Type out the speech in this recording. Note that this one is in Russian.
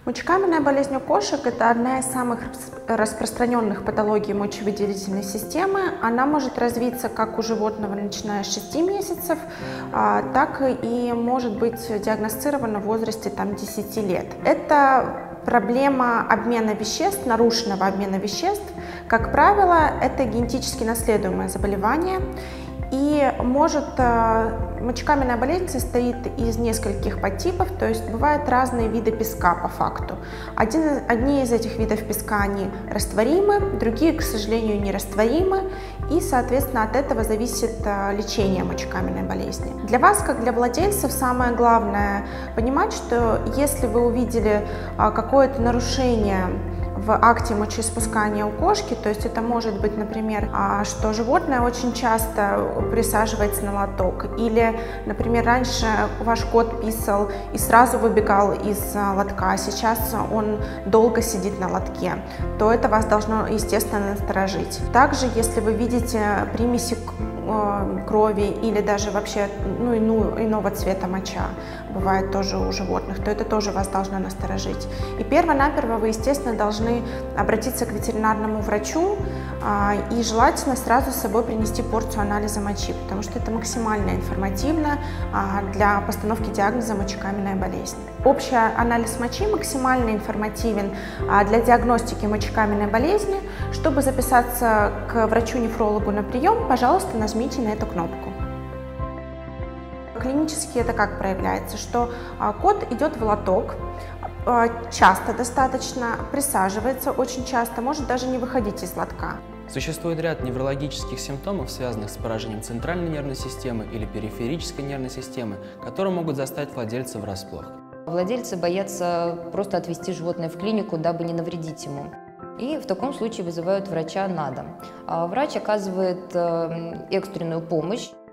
Мочекаменная болезнь у кошек – это одна из самых распространенных патологий мочевыделительной системы. Она может развиться как у животного, начиная с 6 месяцев, так и может быть диагностирована в возрасте 10 лет. Это проблема обмена веществ, нарушенного обмена веществ. Как правило, это генетически наследуемое заболевание. И мочекаменная болезнь состоит из нескольких подтипов, то есть бывают разные виды песка по факту. Одни из этих видов песка, они растворимы, другие, к сожалению, нерастворимы, и, соответственно, от этого зависит лечение мочекаменной болезни. Для вас, как для владельцев, самое главное понимать, что если вы увидели какое-то нарушение в акте мочеиспускания у кошки, то есть это может быть, например, что животное очень часто присаживается на лоток, или, например, раньше ваш кот писал и сразу выбегал из лотка, а сейчас он долго сидит на лотке, то это вас должно, естественно, насторожить. Также, если вы видите примеси крови или даже вообще иного цвета моча, бывает тоже у животных, то это тоже вас должно насторожить. И перво-наперво вы, естественно, должны обратиться к ветеринарному врачу и желательно сразу с собой принести порцию анализа мочи, потому что это максимально информативно для постановки диагноза мочекаменная болезнь. Общий анализ мочи максимально информативен для диагностики мочекаменной болезни. Чтобы записаться к врачу-нефрологу на прием, пожалуйста, нажмите на эту кнопку. Клинически это как проявляется, что кот идет в лоток, часто достаточно, присаживается очень часто, может даже не выходить из лотка. Существует ряд неврологических симптомов, связанных с поражением центральной нервной системы или периферической нервной системы, которые могут застать владельца врасплох. Владельцы боятся просто отвезти животное в клинику, дабы не навредить ему. И в таком случае вызывают врача на дом. Врач оказывает экстренную помощь.